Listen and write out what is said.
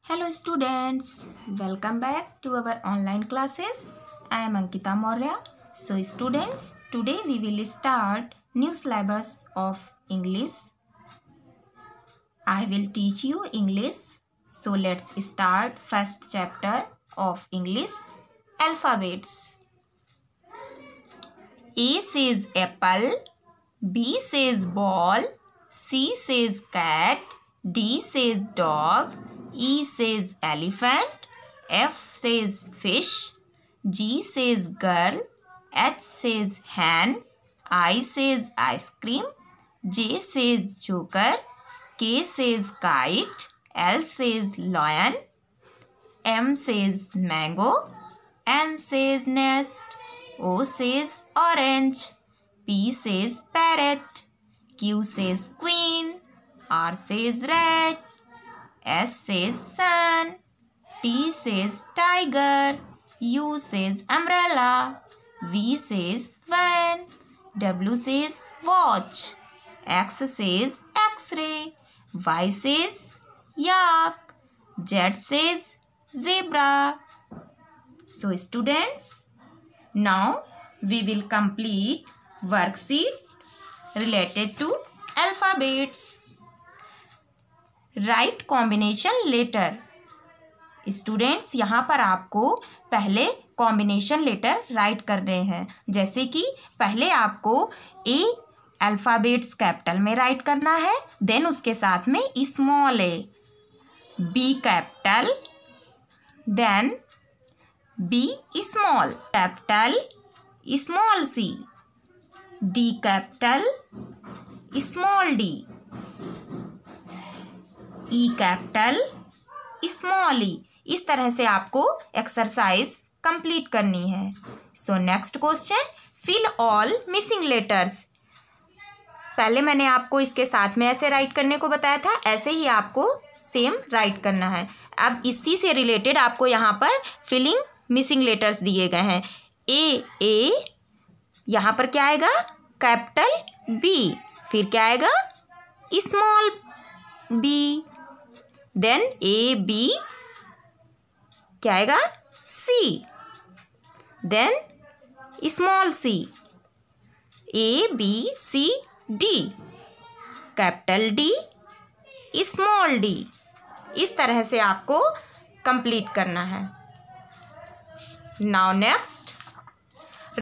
Hello students, welcome back to our online classes. I am Ankita Maurya. So students, today we will start new syllabus of English. I will teach you English. So let's start first chapter of English, alphabets. A says apple, B says ball, C says cat, D says dog, E says elephant, F says fish, G says girl, H says hen, I says ice cream, J says joker, K says kite, L says lion, M says mango, N says nest, O says orange, P says parrot, Q says queen, R says red, S says sun, T says tiger, U says umbrella, V says van, W says watch, X says x-ray, Y says yak, Z says zebra. So students, now we will complete worksheet related to alphabets. Write combination letter. Students यहाँ पर आपको पहले combination letter right करने हैं. जैसे कि पहले आपको ए अल्फ़ाबेट्स कैपिटल में राइट करना है, देन उसके साथ में small A, B capital, then B small capital, small C, D capital, small D, E capital, small E. इस तरह से आपको एक्सरसाइज कंप्लीट करनी है. So next question, fill all missing letters. पहले मैंने आपको इसके साथ में ऐसे राइट करने को बताया था, ऐसे ही आपको सेम राइट करना है. अब इसी से रिलेटेड आपको यहाँ पर फिलिंग मिसिंग लेटर्स दिए गए हैं. ए यहाँ पर क्या आएगा? Capital B. फिर क्या आएगा? Small B. Then A B क्या आएगा? C. Then small C. A B C D, capital D, small D. इस तरह से आपको कंप्लीट करना है. Now next,